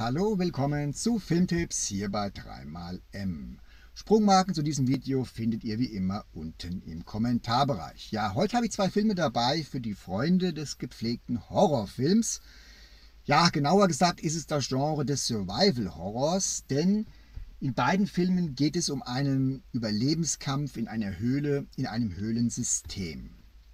Hallo, willkommen zu Filmtipps hier bei 3xM. Sprungmarken zu diesem Video findet ihr wie immer unten im Kommentarbereich. Ja, heute habe ich zwei Filme dabei für die Freunde des gepflegten Horrorfilms. Ja, genauer gesagt ist es das Genre des Survival Horrors, denn in beiden Filmen geht es um einen Überlebenskampf in einer Höhle, in einem Höhlensystem.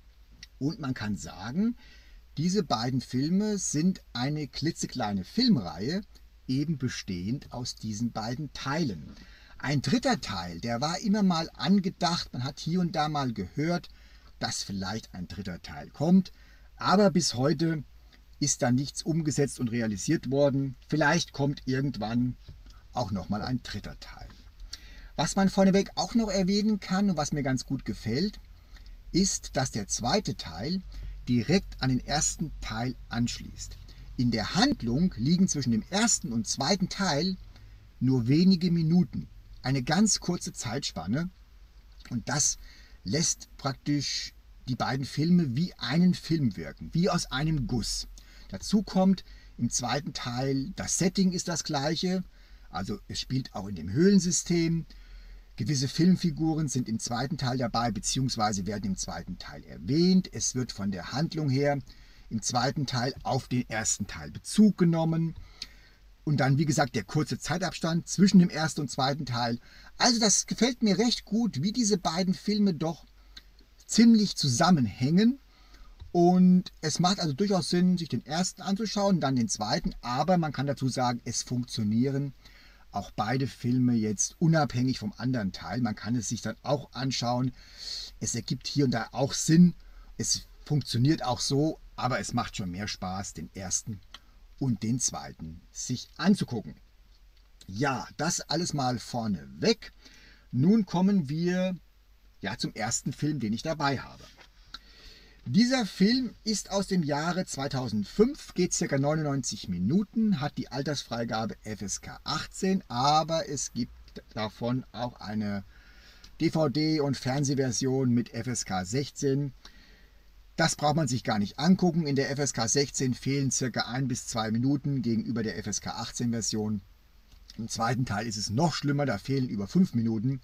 Und man kann sagen, diese beiden Filme sind eine klitzekleine Filmreihe, eben bestehend aus diesen beiden Teilen. Ein dritter Teil, der war immer mal angedacht, man hat hier und da mal gehört, dass vielleicht ein dritter Teil kommt, aber bis heute ist da nichts umgesetzt und realisiert worden. Vielleicht kommt irgendwann auch nochmal ein dritter Teil. Was man vorneweg auch noch erwähnen kann und was mir ganz gut gefällt, ist, dass der zweite Teil direkt an den ersten Teil anschließt. In der Handlung liegen zwischen dem ersten und zweiten Teil nur wenige Minuten, eine ganz kurze Zeitspanne, und das lässt praktisch die beiden Filme wie einen Film wirken, wie aus einem Guss. Dazu kommt im zweiten Teil, das Setting ist das gleiche, also es spielt auch in dem Höhlensystem. Gewisse Filmfiguren sind im zweiten Teil dabei, beziehungsweise werden im zweiten Teil erwähnt. Es wird von der Handlung her im zweiten Teil auf den ersten Teil Bezug genommen. Und dann, wie gesagt, der kurze Zeitabstand zwischen dem ersten und zweiten Teil. Also das gefällt mir recht gut, wie diese beiden Filme doch ziemlich zusammenhängen. Und es macht also durchaus Sinn, sich den ersten anzuschauen, dann den zweiten. Aber man kann dazu sagen, es funktionieren auch beide Filme jetzt unabhängig vom anderen Teil. Man kann es sich dann auch anschauen. Es ergibt hier und da auch Sinn. Es funktioniert auch so, aber es macht schon mehr Spaß, den ersten und den zweiten sich anzugucken. Ja, das alles mal vorneweg. Nun kommen wir zum ersten Film, den ich dabei habe. Dieser Film ist aus dem Jahre 2005, geht ca. 99 Minuten, hat die Altersfreigabe FSK 18, aber es gibt davon auch eine DVD- und Fernsehversion mit FSK 16. Das braucht man sich gar nicht angucken. In der FSK 16 fehlen ca. 1 bis 2 Minuten gegenüber der FSK 18 Version. Im zweiten Teil ist es noch schlimmer, da fehlen über 5 Minuten.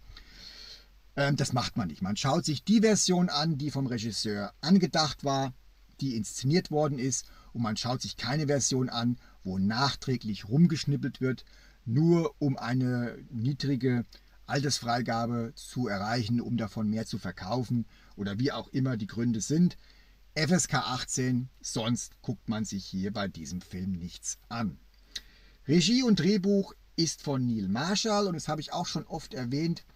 Das macht man nicht. Man schaut sich die Version an, die vom Regisseur angedacht war, die inszeniert worden ist, und man schaut sich keine Version an, wo nachträglich rumgeschnippelt wird, nur um eine niedrige Altersfreigabe zu erreichen, um davon mehr zu verkaufen oder wie auch immer die Gründe sind. FSK 18, sonst guckt man sich hier bei diesem Film nichts an. Regie und Drehbuch ist von Neil Marshall, und das habe ich auch schon oft erwähnt.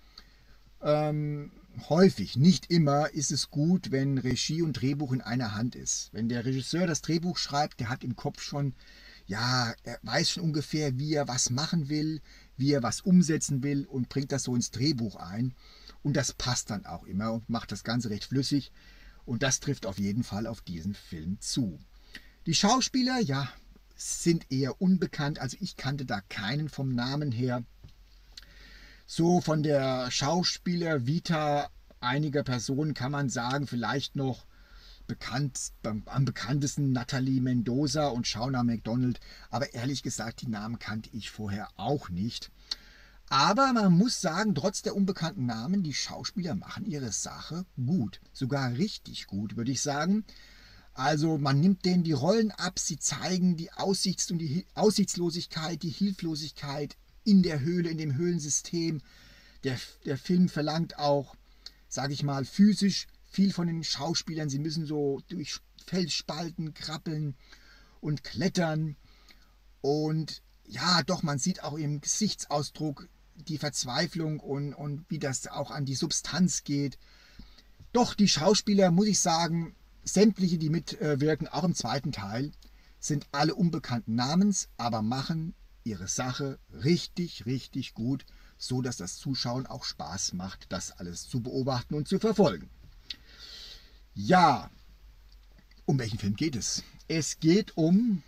Häufig, nicht immer, ist es gut, wenn Regie und Drehbuch in einer Hand ist. Wenn der Regisseur das Drehbuch schreibt, der hat im Kopf schon, er weiß schon ungefähr, wie er was machen will, wie er was umsetzen will, und bringt das so ins Drehbuch ein. Und das passt dann auch immer und macht das Ganze recht flüssig. Und das trifft auf jeden Fall auf diesen Film zu. Die Schauspieler, sind eher unbekannt. Also ich kannte da keinen vom Namen her. So von der Schauspieler-Vita einiger Personen kann man sagen, vielleicht noch am bekanntesten Natalie Mendoza und Shauna Macdonald. Aber ehrlich gesagt, die Namen kannte ich vorher auch nicht. Aber man muss sagen, trotz der unbekannten Namen, die Schauspieler machen ihre Sache gut. Sogar richtig gut, würde ich sagen. Also man nimmt denen die Rollen ab, sie zeigen die Aussichtslosigkeit, die Hilflosigkeit in der Höhle, in dem Höhlensystem. Der Film verlangt auch, sage ich mal, physisch viel von den Schauspielern. Sie müssen so durch Felsspalten krabbeln und klettern. Und man sieht auch im Gesichtsausdruck die Verzweiflung und wie das auch an die Substanz geht. Doch die Schauspieler, muss ich sagen, sämtliche, die mitwirken, auch im zweiten Teil, sind alle unbekannten Namens, aber machen ihre Sache richtig, richtig gut, so dass das Zuschauen auch Spaß macht, das alles zu beobachten und zu verfolgen. Ja, um welchen Film geht es? Es geht um,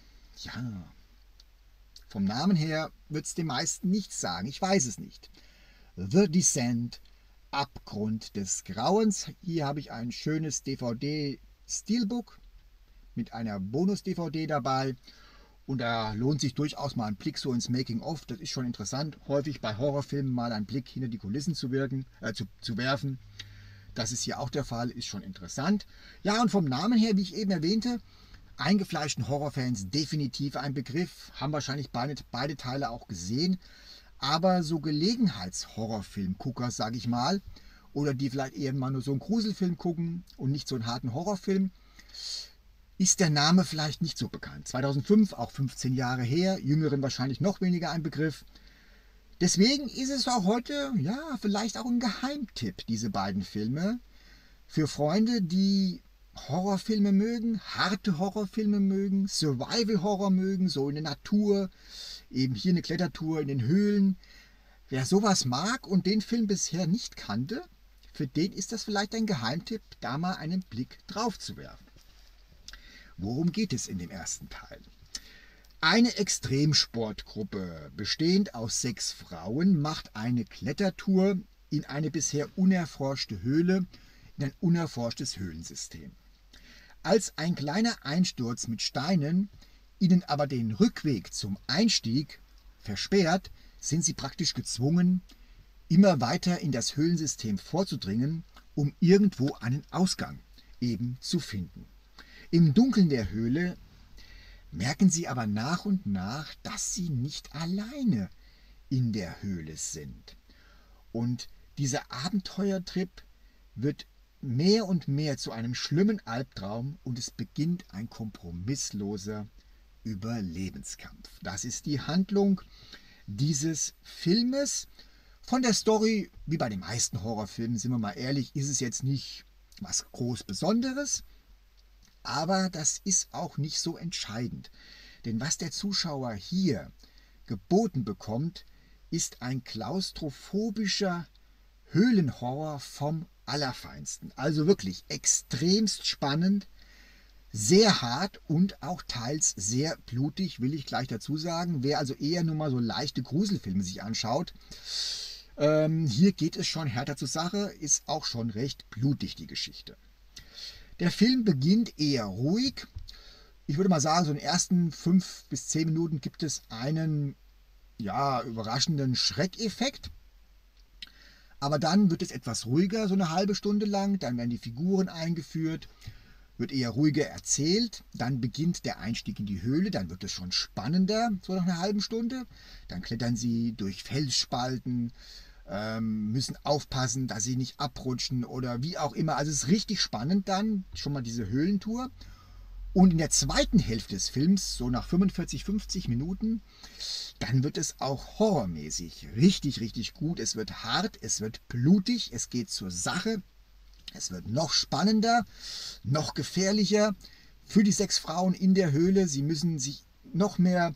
vom Namen her wird es den meisten nichts sagen, ich weiß es nicht. The Descent, Abgrund des Grauens. Hier habe ich ein schönes DVD-Steelbook mit einer Bonus-DVD dabei. Und da lohnt sich durchaus mal ein Blick so ins Making-of. Das ist schon interessant, häufig bei Horrorfilmen mal einen Blick hinter die Kulissen zu werfen. Das ist hier auch der Fall, ist schon interessant. Ja, und vom Namen her, wie ich eben erwähnte, eingefleischten Horrorfans definitiv ein Begriff. Haben wahrscheinlich beide Teile auch gesehen. Aber so Gelegenheitshorrorfilm-Gucker, sage ich mal, oder die vielleicht eher mal nur so einen Gruselfilm gucken und nicht so einen harten Horrorfilm, ist der Name vielleicht nicht so bekannt. 2005, auch 15 Jahre her, Jüngeren wahrscheinlich noch weniger ein Begriff. Deswegen ist es auch heute, ja, vielleicht auch ein Geheimtipp, diese beiden Filme. Für Freunde, die Horrorfilme mögen, harte Horrorfilme mögen, Survival-Horror mögen, so in der Natur, eben hier eine Klettertour in den Höhlen. Wer sowas mag und den Film bisher nicht kannte, für den ist das vielleicht ein Geheimtipp, da mal einen Blick drauf zu werfen. Worum geht es in dem ersten Teil? Eine Extremsportgruppe, bestehend aus 6 Frauen, macht eine Klettertour in eine bisher unerforschte Höhle, in ein unerforschtes Höhlensystem. Als ein kleiner Einsturz mit Steinen ihnen aber den Rückweg zum Einstieg versperrt, sind sie praktisch gezwungen, immer weiter in das Höhlensystem vorzudringen, um irgendwo einen Ausgang eben zu finden. Im Dunkeln der Höhle merken sie aber nach und nach, dass sie nicht alleine in der Höhle sind. Und dieser Abenteuertrip wird mehr und mehr zu einem schlimmen Albtraum und es beginnt ein kompromissloser Überlebenskampf. Das ist die Handlung dieses Filmes. Von der Story, wie bei den meisten Horrorfilmen, sind wir mal ehrlich, ist es jetzt nicht was groß Besonderes. Aber das ist auch nicht so entscheidend. Denn was der Zuschauer hier geboten bekommt, ist ein klaustrophobischer Höhlenhorror vom Allerfeinsten. Also wirklich extremst spannend, sehr hart und auch teils sehr blutig, will ich gleich dazu sagen. Wer also eher nur mal so leichte Gruselfilme sich anschaut, hier geht es schon härter zur Sache, ist auch schon recht blutig die Geschichte. Der Film beginnt eher ruhig. Ich würde mal sagen, so in den ersten 5 bis 10 Minuten gibt es einen überraschenden Schreckeffekt. Aber dann wird es etwas ruhiger, so eine halbe Stunde lang. Dann werden die Figuren eingeführt, wird eher ruhiger erzählt. Dann beginnt der Einstieg in die Höhle. Dann wird es schon spannender, so nach einer halben Stunde. Dann klettern sie durch Felsspalten, müssen aufpassen, dass sie nicht abrutschen oder wie auch immer. Also es ist richtig spannend dann, schon mal diese Höhlentour. Und in der zweiten Hälfte des Films, so nach 45, 50 Minuten, dann wird es auch horrormäßig richtig, richtig gut. Es wird hart, es wird blutig, es geht zur Sache. Es wird noch spannender, noch gefährlicher für die 6 Frauen in der Höhle. Sie müssen sich noch mehr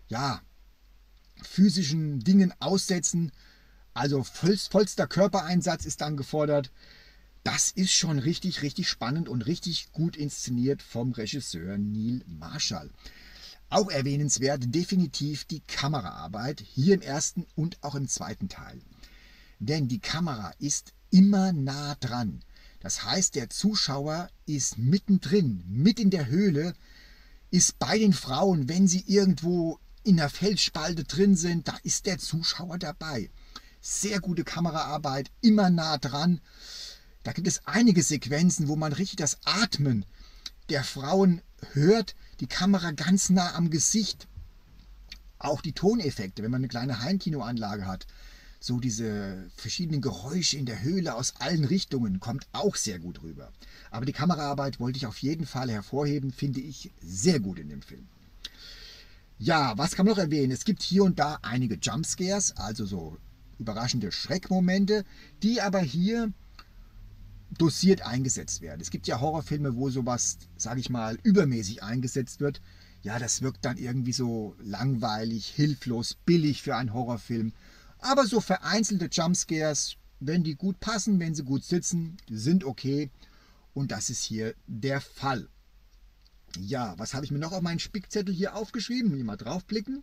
physischen Dingen aussetzen. Also vollster Körpereinsatz ist dann gefordert. Das ist schon richtig, richtig spannend und richtig gut inszeniert vom Regisseur Neil Marshall. Auch erwähnenswert definitiv die Kameraarbeit, hier im ersten und auch im zweiten Teil. Denn die Kamera ist immer nah dran. Das heißt, der Zuschauer ist mittendrin, mit in der Höhle, ist bei den Frauen, wenn sie irgendwo in der Felsspalte drin sind, da ist der Zuschauer dabei. Sehr gute Kameraarbeit, immer nah dran. Da gibt es einige Sequenzen, wo man richtig das Atmen der Frauen hört, die Kamera ganz nah am Gesicht. Auch die Toneffekte, wenn man eine kleine Heimkinoanlage hat, so diese verschiedenen Geräusche in der Höhle aus allen Richtungen, kommt auch sehr gut rüber. Aber die Kameraarbeit wollte ich auf jeden Fall hervorheben, finde ich sehr gut in dem Film. Ja, was kann man noch erwähnen? Es gibt hier und da einige Jumpscares, also so überraschende Schreckmomente, die aber hier dosiert eingesetzt werden. Es gibt ja Horrorfilme, wo sowas, sage ich mal, übermäßig eingesetzt wird. Ja, das wirkt dann irgendwie so langweilig, hilflos, billig für einen Horrorfilm. Aber so vereinzelte Jumpscares, wenn die gut passen, wenn sie gut sitzen, sind okay. Und das ist hier der Fall. Ja, was habe ich mir noch auf meinen Spickzettel hier aufgeschrieben? Will ich mal draufblicken.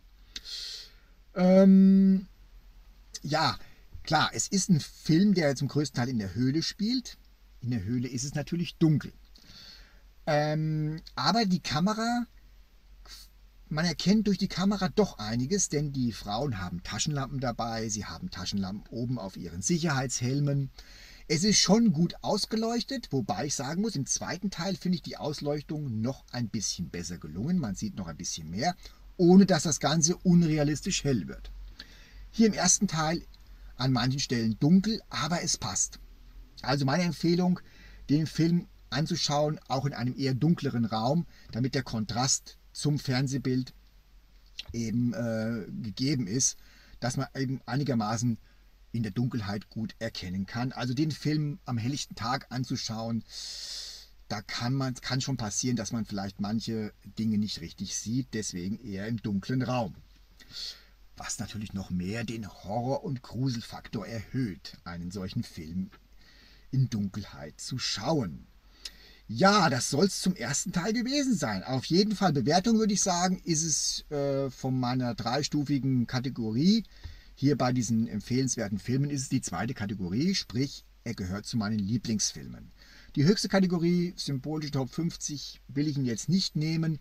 Ja, klar, es ist ein Film, der zum größten Teil in der Höhle spielt. In der Höhle ist es natürlich dunkel. Aber die Kamera man erkennt durch die Kamera doch einiges, denn die Frauen haben Taschenlampen dabei, sie haben Taschenlampen oben auf ihren Sicherheitshelmen. Es ist schon gut ausgeleuchtet, wobei ich sagen muss, im zweiten Teil finde ich die Ausleuchtung noch ein bisschen besser gelungen. Man sieht noch ein bisschen mehr, ohne dass das Ganze unrealistisch hell wird. Hier im ersten Teil an manchen Stellen dunkel, aber es passt. Also meine Empfehlung, den Film anzuschauen, auch in einem eher dunkleren Raum, damit der Kontrast zum Fernsehbild eben gegeben ist, dass man eben einigermaßen in der Dunkelheit gut erkennen kann. Also den Film am helllichten Tag anzuschauen, da kann schon passieren, dass man vielleicht manche Dinge nicht richtig sieht, deswegen eher im dunklen Raum. Was natürlich noch mehr den Horror- und Gruselfaktor erhöht, einen solchen Film in Dunkelheit zu schauen. Ja, das soll es zum ersten Teil gewesen sein. Auf jeden Fall Bewertung würde ich sagen, ist es von meiner dreistufigen Kategorie. Hier bei diesen empfehlenswerten Filmen ist es die zweite Kategorie, sprich, er gehört zu meinen Lieblingsfilmen. Die höchste Kategorie, symbolische Top 50, will ich ihn jetzt nicht nehmen.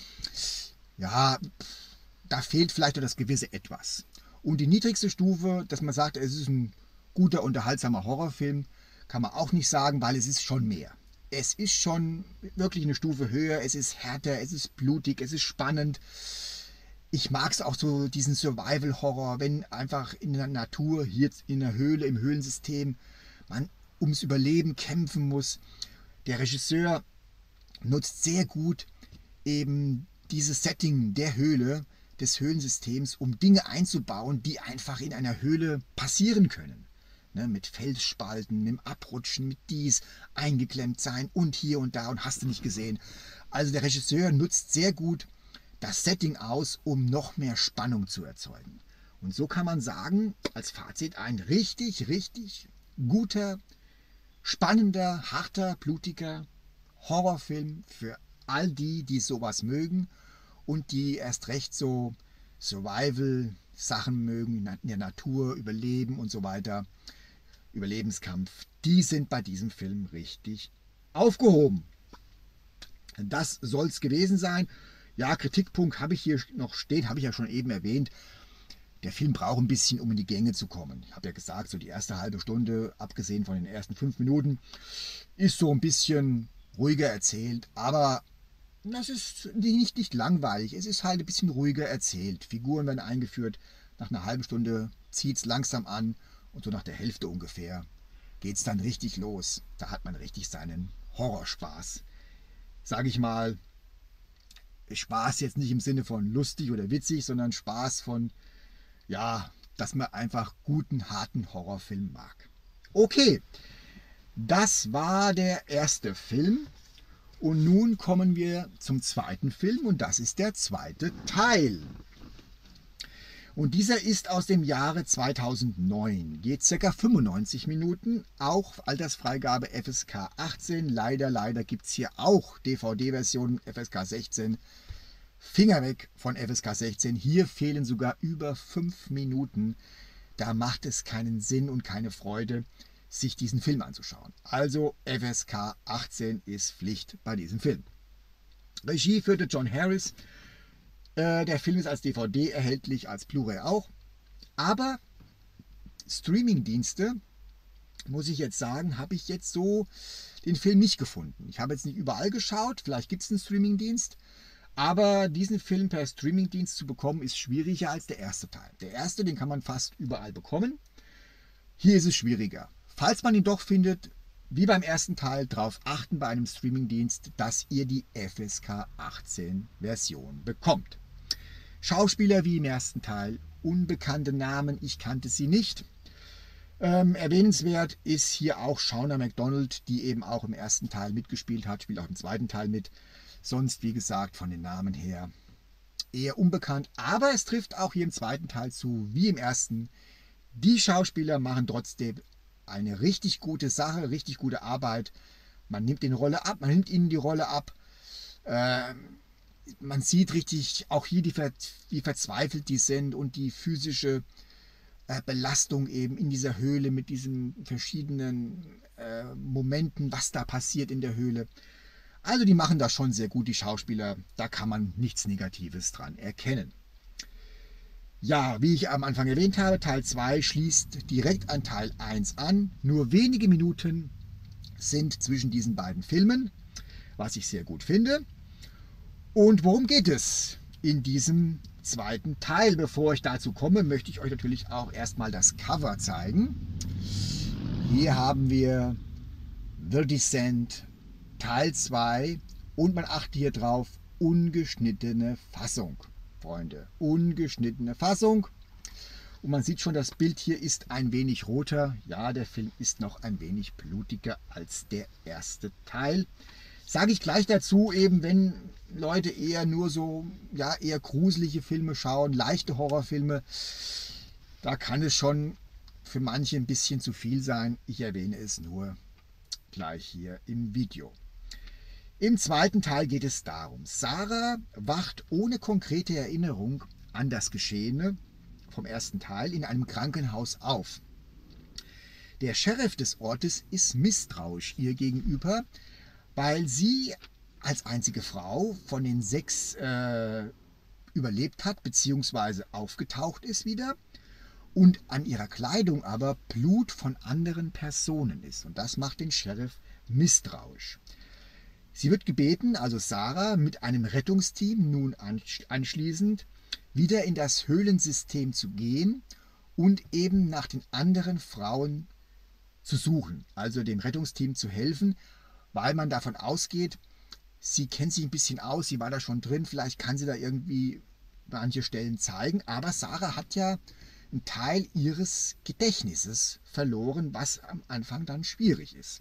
Ja, da fehlt vielleicht noch das gewisse Etwas. Und die niedrigste Stufe, dass man sagt, es ist ein guter, unterhaltsamer Horrorfilm, kann man auch nicht sagen, weil es ist schon mehr. Es ist schon wirklich eine Stufe höher, es ist härter, es ist blutig, es ist spannend. Ich mag es auch so, diesen Survival-Horror, wenn einfach in der Natur, hier in der Höhle, im Höhlensystem, man ums Überleben kämpfen muss. Der Regisseur nutzt sehr gut eben dieses Setting der Höhle, des Höhlensystems, um Dinge einzubauen, die einfach in einer Höhle passieren können. Ne, mit Felsspalten, mit dem Abrutschen, mit dies, eingeklemmt sein und hier und da und hast du nicht gesehen. Also der Regisseur nutzt sehr gut das Setting aus, um noch mehr Spannung zu erzeugen. Und so kann man sagen, als Fazit, ein richtig, richtig guter, spannender, harter, blutiger Horrorfilm für all die, die sowas mögen und die erst recht so Survival-Sachen mögen, in der Natur, Überleben und so weiter, Überlebenskampf, die sind bei diesem Film richtig aufgehoben. Das soll es gewesen sein. Ja, Kritikpunkt habe ich hier noch stehen, habe ich ja schon eben erwähnt. Der Film braucht ein bisschen, um in die Gänge zu kommen. Ich habe ja gesagt, so die erste halbe Stunde, abgesehen von den ersten 5 Minuten, ist so ein bisschen ruhiger erzählt. Aber das ist nicht langweilig. Es ist halt ein bisschen ruhiger erzählt. Figuren werden eingeführt. Nach einer halben Stunde zieht es langsam an. Und so nach der Hälfte ungefähr geht es dann richtig los. Da hat man richtig seinen Horrorspaß. Sage ich mal, Spaß jetzt nicht im Sinne von lustig oder witzig, sondern Spaß von, ja, dass man einfach guten, harten Horrorfilm mag. Okay, das war der erste Film. Und nun kommen wir zum zweiten Film und das ist der zweite Teil. Und dieser ist aus dem Jahre 2009, geht ca. 95 Minuten, auch Altersfreigabe FSK 18. Leider gibt es hier auch DVD-Versionen FSK 16. Finger weg von FSK 16. Hier fehlen sogar über 5 Minuten. Da macht es keinen Sinn und keine Freude, sich diesen Film anzuschauen. Also FSK 18 ist Pflicht bei diesem Film. Regie führte John Harris. Der Film ist als DVD erhältlich, als Blu-ray auch. Aber Streamingdienste, muss ich jetzt sagen, habe ich jetzt so den Film nicht gefunden. Ich habe jetzt nicht überall geschaut, vielleicht gibt es einen Streamingdienst. Aber diesen Film per Streamingdienst zu bekommen, ist schwieriger als der erste Teil. Der erste, den kann man fast überall bekommen. Hier ist es schwieriger. Falls man ihn doch findet, wie beim ersten Teil, darauf achten bei einem Streamingdienst, dass ihr die FSK 18 Version bekommt. Schauspieler wie im ersten Teil, unbekannte Namen, ich kannte sie nicht. Erwähnenswert ist hier auch Shauna McDonald, die eben auch im ersten Teil mitgespielt hat, spielt auch im zweiten Teil mit. Sonst, wie gesagt, von den Namen her eher unbekannt. Aber es trifft auch hier im zweiten Teil zu, wie im ersten. Die Schauspieler machen trotzdem eine richtig gute Sache, richtig gute Arbeit. Man nimmt ihnen die Rolle ab. Man sieht richtig auch hier, wie verzweifelt die sind und die physische Belastung eben in dieser Höhle mit diesen verschiedenen Momenten, was da passiert in der Höhle. Also die machen das schon sehr gut, die Schauspieler. Da kann man nichts Negatives dran erkennen. Ja, wie ich am Anfang erwähnt habe, Teil 2 schließt direkt an Teil 1 an. Nur wenige Minuten sind zwischen diesen beiden Filmen, was ich sehr gut finde. Und worum geht es in diesem zweiten Teil? Bevor ich dazu komme, möchte ich euch natürlich auch erstmal das Cover zeigen. Hier haben wir The Descent Teil 2 und man achte hier drauf, ungeschnittene Fassung. Freunde, ungeschnittene Fassung. Und man sieht schon, das Bild hier ist ein wenig roter. Ja, der Film ist noch ein wenig blutiger als der erste Teil. Sage ich gleich dazu, eben wenn Leute eher nur so, ja, eher gruselige Filme schauen, leichte Horrorfilme, da kann es schon für manche ein bisschen zu viel sein. Ich erwähne es nur gleich hier im Video. Im zweiten Teil geht es darum, Sarah wacht ohne konkrete Erinnerung an das Geschehene vom ersten Teil in einem Krankenhaus auf. Der Sheriff des Ortes ist misstrauisch ihr gegenüber, weil sie als einzige Frau von den 6 überlebt hat bzw. aufgetaucht ist wieder und an ihrer Kleidung aber Blut von anderen Personen ist. Und das macht den Sheriff misstrauisch. Sie wird gebeten, also Sarah, mit einem Rettungsteam nun anschließend wieder in das Höhlensystem zu gehen und eben nach den anderen Frauen zu suchen, also dem Rettungsteam zu helfen, weil man davon ausgeht, sie kennt sich ein bisschen aus, sie war da schon drin, vielleicht kann sie da irgendwie manche Stellen zeigen, aber Sarah hat ja einen Teil ihres Gedächtnisses verloren, was am Anfang dann schwierig ist.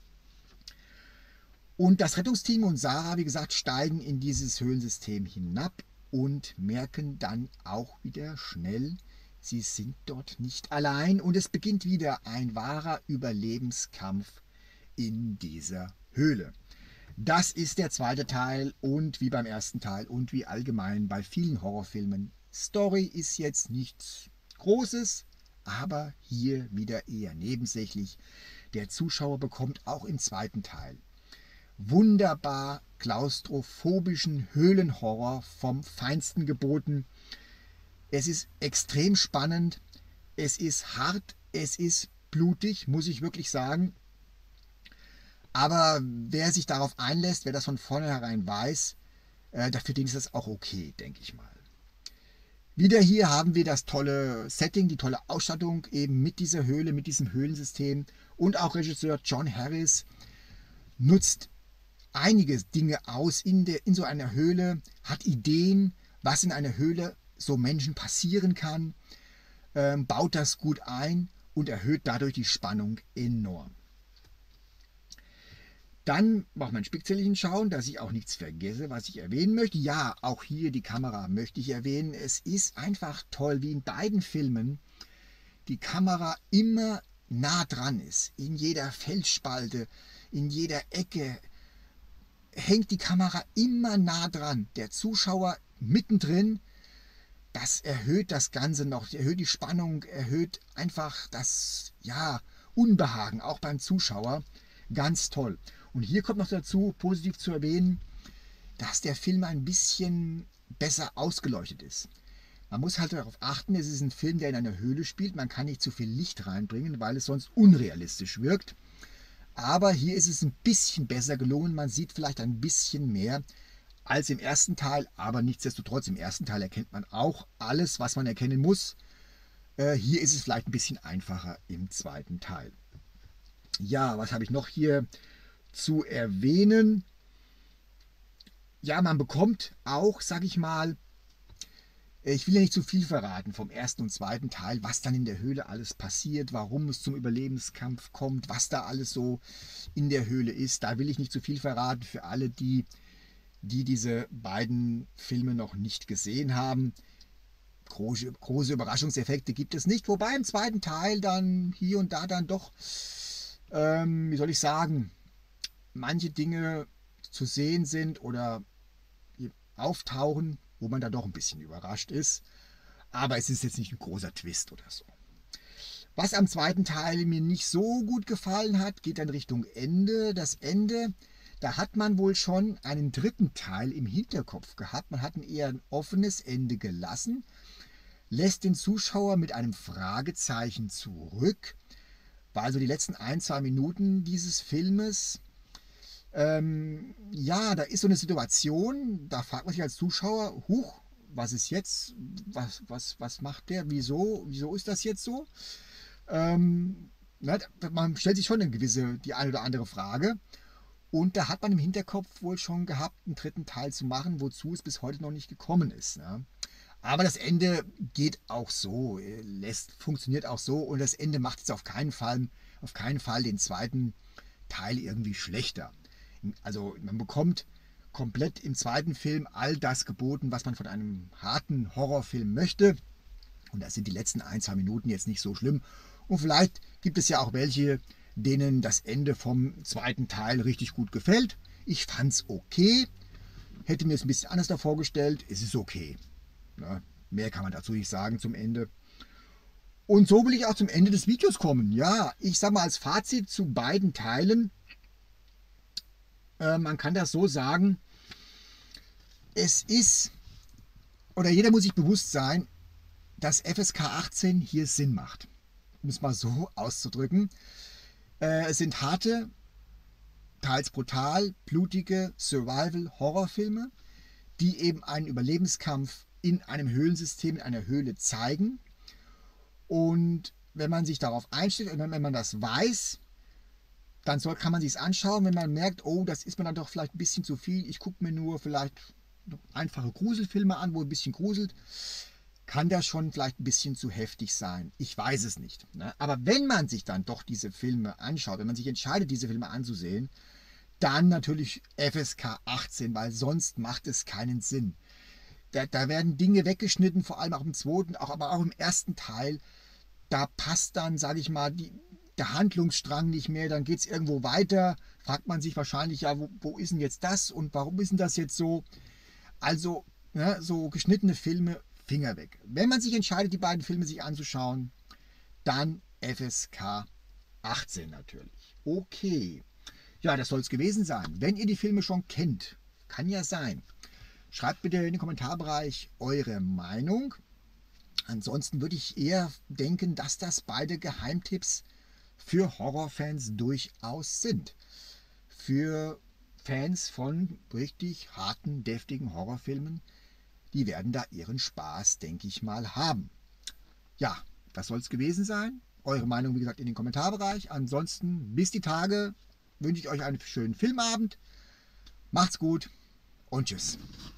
Und das Rettungsteam und Sarah, wie gesagt, steigen in dieses Höhlensystem hinab und merken dann auch wieder schnell, sie sind dort nicht allein und es beginnt wieder ein wahrer Überlebenskampf in dieser Höhle. Das ist der zweite Teil und wie beim ersten Teil und wie allgemein bei vielen Horrorfilmen, Story ist jetzt nichts Großes, aber hier wieder eher nebensächlich. Der Zuschauer bekommt auch im zweiten Teil wunderbar klaustrophobischen Höhlenhorror vom Feinsten geboten. Es ist extrem spannend, es ist hart, es ist blutig, muss ich wirklich sagen. Aber wer sich darauf einlässt, wer das von vornherein weiß, für den ist das auch okay, denke ich mal. Wieder hier haben wir das tolle Setting, die tolle Ausstattung eben mit dieser Höhle, mit diesem Höhlensystem. Und auch Regisseur John Harris nutzt einige Dinge aus in so einer Höhle, hat Ideen, was in einer Höhle so Menschen passieren kann, baut das gut ein und erhöht dadurch die Spannung enorm. Dann braucht man Spickzettelchen schauen, dass ich auch nichts vergesse, was ich erwähnen möchte. Ja, auch hier die Kamera möchte ich erwähnen. Es ist einfach toll, wie in beiden Filmen die Kamera immer nah dran ist. In jeder Felsspalte, in jeder Ecke hängt die Kamera immer nah dran. Der Zuschauer mittendrin, das erhöht das Ganze noch, erhöht die Spannung, erhöht einfach das, ja, Unbehagen, auch beim Zuschauer. Ganz toll. Und hier kommt noch dazu, positiv zu erwähnen, dass der Film ein bisschen besser ausgeleuchtet ist. Man muss halt darauf achten, es ist ein Film, der in einer Höhle spielt. Man kann nicht zu viel Licht reinbringen, weil es sonst unrealistisch wirkt. Aber hier ist es ein bisschen besser gelungen. Man sieht vielleicht ein bisschen mehr als im ersten Teil. Aber nichtsdestotrotz, im ersten Teil erkennt man auch alles, was man erkennen muss. Hier ist es vielleicht ein bisschen einfacher im zweiten Teil. Ja, was habe ich noch hier zu erwähnen? Ja, man bekommt auch, sage ich mal, ich will ja nicht zu viel verraten vom ersten und zweiten Teil, was dann in der Höhle alles passiert, warum es zum Überlebenskampf kommt, was da alles so in der Höhle ist. Da will ich nicht zu viel verraten für alle, die diese beiden Filme noch nicht gesehen haben. Große Überraschungseffekte gibt es nicht, wobei im zweiten Teil dann hier und da dann doch, wie soll ich sagen, manche Dinge zu sehen sind oder auftauchen, wo man da doch ein bisschen überrascht ist. Aber es ist jetzt nicht ein großer Twist oder so. Was am zweiten Teil mir nicht so gut gefallen hat, geht dann Richtung Ende. Das Ende, Da hat man wohl schon einen dritten Teil im Hinterkopf gehabt. Man hat ein eher ein offenes Ende gelassen, lässt den Zuschauer mit einem Fragezeichen zurück. War also die letzten 1, 2 Minuten dieses Filmes. Ja, da ist so eine Situation, da fragt man sich als Zuschauer, huch, was ist jetzt? Was macht der? Wieso ist das jetzt so? Na, man stellt sich schon die eine oder andere Frage. Und da hat man im Hinterkopf wohl schon gehabt, einen dritten Teil zu machen, wozu es bis heute noch nicht gekommen ist. Ne? Aber das Ende geht auch so, funktioniert auch so und das Ende macht jetzt auf keinen Fall den zweiten Teil irgendwie schlechter. Also man bekommt komplett im zweiten Film all das geboten, was man von einem harten Horrorfilm möchte. Und da sind die letzten 1, 2 Minuten jetzt nicht so schlimm. Und vielleicht gibt es ja auch welche, denen das Ende vom zweiten Teil richtig gut gefällt. Ich fand es okay. Hätte mir es ein bisschen anders da vorgestellt. Es ist okay. Ja, mehr kann man dazu nicht sagen zum Ende. Und so will ich auch zum Ende des Videos kommen. Ja, ich sage mal als Fazit zu beiden Teilen. Man kann das so sagen. Es ist, oder jeder muss sich bewusst sein, dass FSK 18 hier Sinn macht. Um es mal so auszudrücken. Es sind harte, teils brutal, blutige Survival-Horrorfilme, die eben einen Überlebenskampf in einem Höhlensystem, in einer Höhle zeigen. Und wenn man sich darauf einstellt und wenn man das weiß, dann kann man sich es anschauen. Wenn man merkt, oh, das ist mir dann doch vielleicht ein bisschen zu viel, ich gucke mir nur vielleicht einfache Gruselfilme an, wo ein bisschen gruselt, kann das schon vielleicht ein bisschen zu heftig sein. Ich weiß es nicht. Ne? Aber wenn man sich dann doch diese Filme anschaut, wenn man sich entscheidet, diese Filme anzusehen, dann natürlich FSK 18, weil sonst macht es keinen Sinn. Da werden Dinge weggeschnitten, vor allem auch im zweiten, aber auch im ersten Teil. Da passt dann, sage ich mal, der Handlungsstrang nicht mehr, dann geht es irgendwo weiter. Fragt man sich wahrscheinlich, ja, wo ist denn jetzt das und warum ist denn das jetzt so? Also, ne, so geschnittene Filme, Finger weg. Wenn man sich entscheidet, die beiden Filme sich anzuschauen, dann FSK 18 natürlich. Okay. Ja, das soll es gewesen sein. Wenn ihr die Filme schon kennt, kann ja sein, schreibt bitte in den Kommentarbereich eure Meinung. Ansonsten würde ich eher denken, dass das beide Geheimtipps für Horrorfans durchaus sind. Für Fans von richtig harten, deftigen Horrorfilmen, die werden da ihren Spaß, denke ich mal, haben. Ja, das soll es gewesen sein. Eure Meinung, wie gesagt, in den Kommentarbereich. Ansonsten, bis die Tage, wünsche ich euch einen schönen Filmabend. Macht's gut und tschüss.